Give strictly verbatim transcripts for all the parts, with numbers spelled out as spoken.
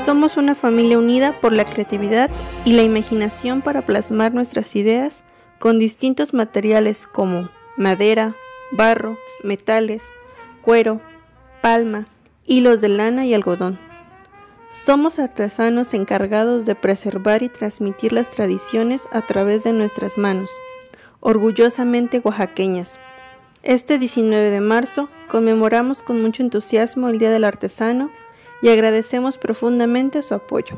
Somos una familia unida por la creatividad y la imaginación para plasmar nuestras ideas con distintos materiales como madera, barro, metales, cuero, palma, hilos de lana y algodón. Somos artesanos encargados de preservar y transmitir las tradiciones a través de nuestras manos, orgullosamente oaxaqueñas. Este diecinueve de marzo conmemoramos con mucho entusiasmo el Día del Artesano y agradecemos profundamente su apoyo.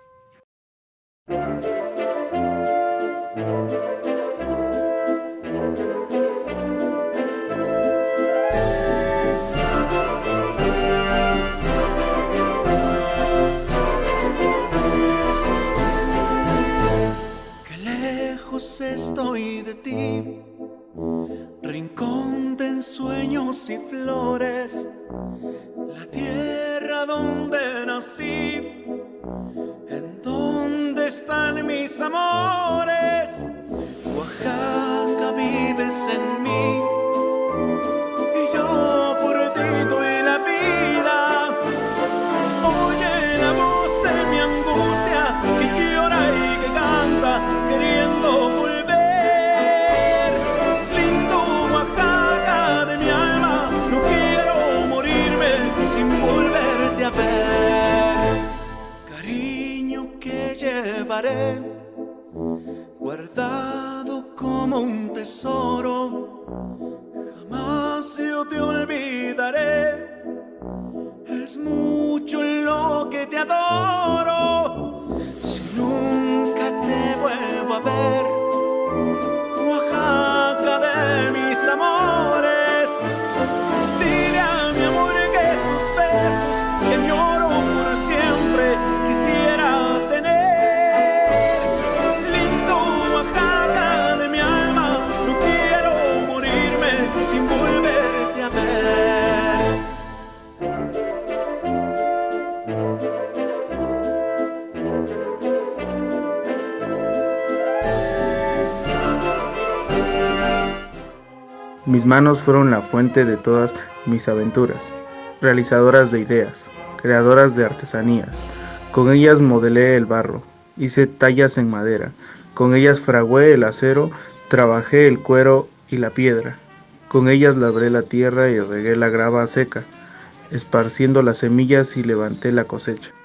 Qué lejos estoy de ti, rincón de ensueños y flores, la tierra donde nací, en donde están mis amores. Oaxaca, vives en mí y yo por ti doy la vida. Oye la voz de mi angustia que llora y que canta queriendo volver. Lindo Oaxaca de mi alma, no quiero morirme sin volverte a ver. Cariño que llevaré guardado como un tesoro, jamás yo te olvidaré. Es mucho lo que te adoro. Si nunca te vuelvo a ver, Oaxaca de mis amores, dile a mi amor que sus besos que añoro por siempre quisiera tener. Lindo Oaxaca de mi alma, no quiero morirme sin volverte a ver. Mis manos fueron la fuente de todas mis aventuras, realizadoras de ideas, creadoras de artesanías. Con ellas modelé el barro, hice tallas en madera, con ellas fragué el acero, trabajé el cuero y la piedra. Con ellas labré la tierra y regué la grava seca, esparciendo las semillas y levanté la cosecha.